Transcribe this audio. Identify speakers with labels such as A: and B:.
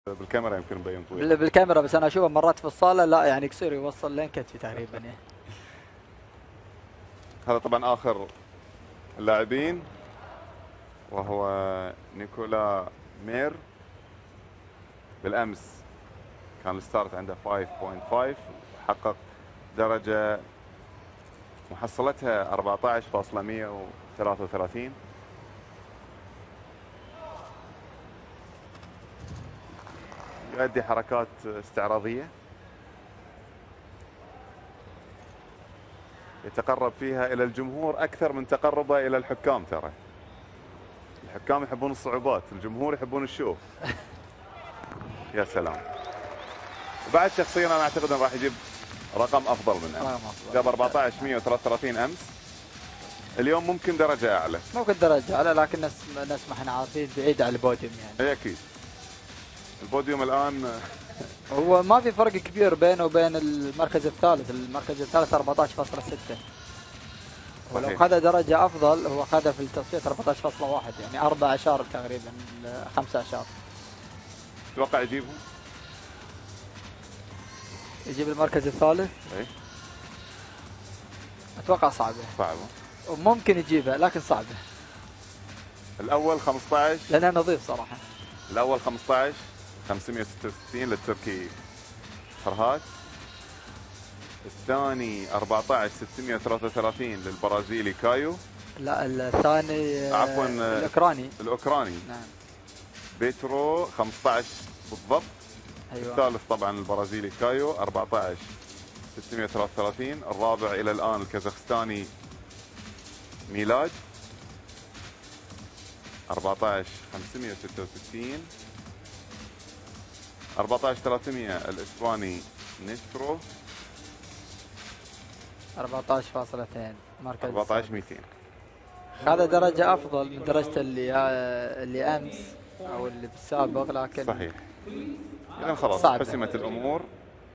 A: بالكاميرا يمكن مبين طويل.
B: بالكاميرا، بس انا اشوفه مرات في الصاله لا يعني قصير يوصل لين كتفي تقريبا يعني.
A: هذا طبعا اخر اللاعبين وهو نيكولا مير. بالامس كان الستارت عنده 5.5، حقق درجه محصلتها 14.133. يؤدي حركات استعراضيه يتقرب فيها الى الجمهور اكثر من تقربه الى الحكام. ترى الحكام يحبون الصعوبات، الجمهور يحبون الشوف. يا سلام. وبعد شخصيا انا اعتقد انه راح يجيب رقم افضل من امس. جاب 1433 امس، اليوم ممكن درجه اعلى.
B: ممكن درجه اعلى، لكن نفس ما احنا عارفين بعيد عن البوديوم يعني.
A: اي اكيد. البوديوم الان
B: هو ما في فرق كبير بينه وبين المركز الثالث. المركز الثالث 14.6، ولو خذ درجة أفضل هو خذ في التصفية 14.1، يعني 4 أعشار تقريبا، 5 أعشار.
A: تتوقع يجيبهم؟
B: يجيب المركز الثالث؟
A: اي
B: أتوقع صعبة.
A: صعبة.
B: وممكن يجيبها لكن صعبة.
A: الأول 15
B: لأنها نظيف صراحة.
A: الأول 15 566 للتركي فرهات. الثاني 14 633 للبرازيلي كايو.
B: لا الثاني
A: عفوا الأوكراني
B: نعم.
A: بيترو 15 بالضبط.
B: أيوة.
A: الثالث طبعا البرازيلي كايو 14 633. الرابع إلى الآن الكازاخستاني ميلاد 14 566. 14 300 الإسباني نيسترو
B: 14.2 مركز
A: 14 200.
B: هذا درجة أفضل من درجة اللي أمس أو اللي بالسابق، لكن
A: صحيح. إذا خلاص حسمت الأمور.